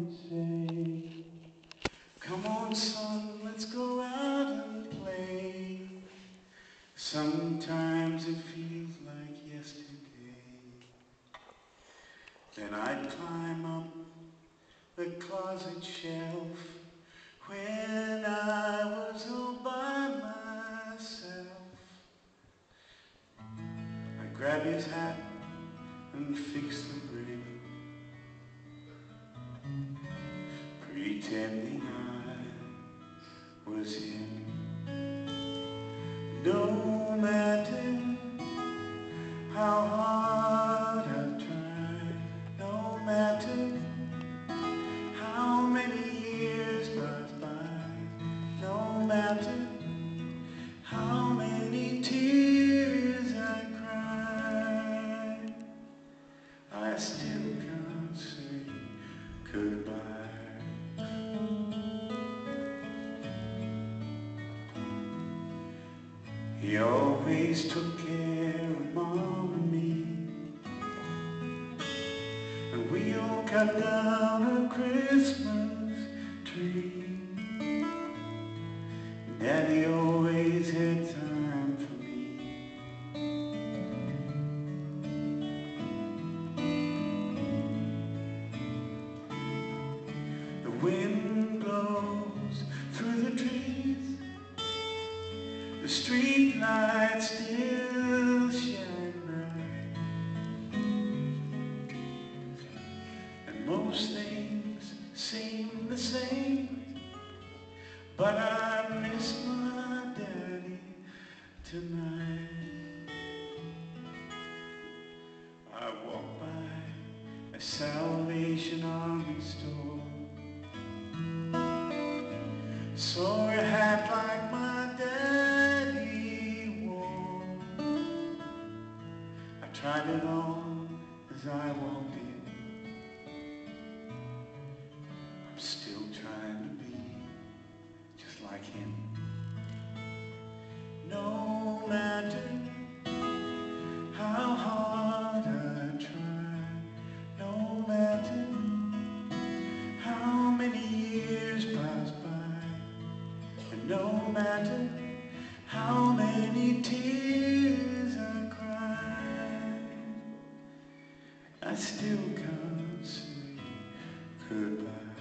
and say, come on son, let's go out and play. Sometimes it feels like yesterday. Then I'd climb up the closet shelf when I was all by myself. I'd grab his hat and fix the brim, pretending I was him. No matter how hard I've tried, no matter how many years pass by, no matter how many tears I cry, I still can't say goodbye. He always took care of Mom and me, and we all cut down a Christmas tree. Daddy always had time for me. The wind blows through the trees, the street lights still shine bright, and most things seem the same, but I miss my daddy tonight. I walk by a Salvation Army store, saw a hat like my daddy wore. I tried it on as I walked in. I'm still trying to be just like him. No matter how hard I try, no matter how many years pass by, and no matter how many tears I cry, I still can't say goodbye.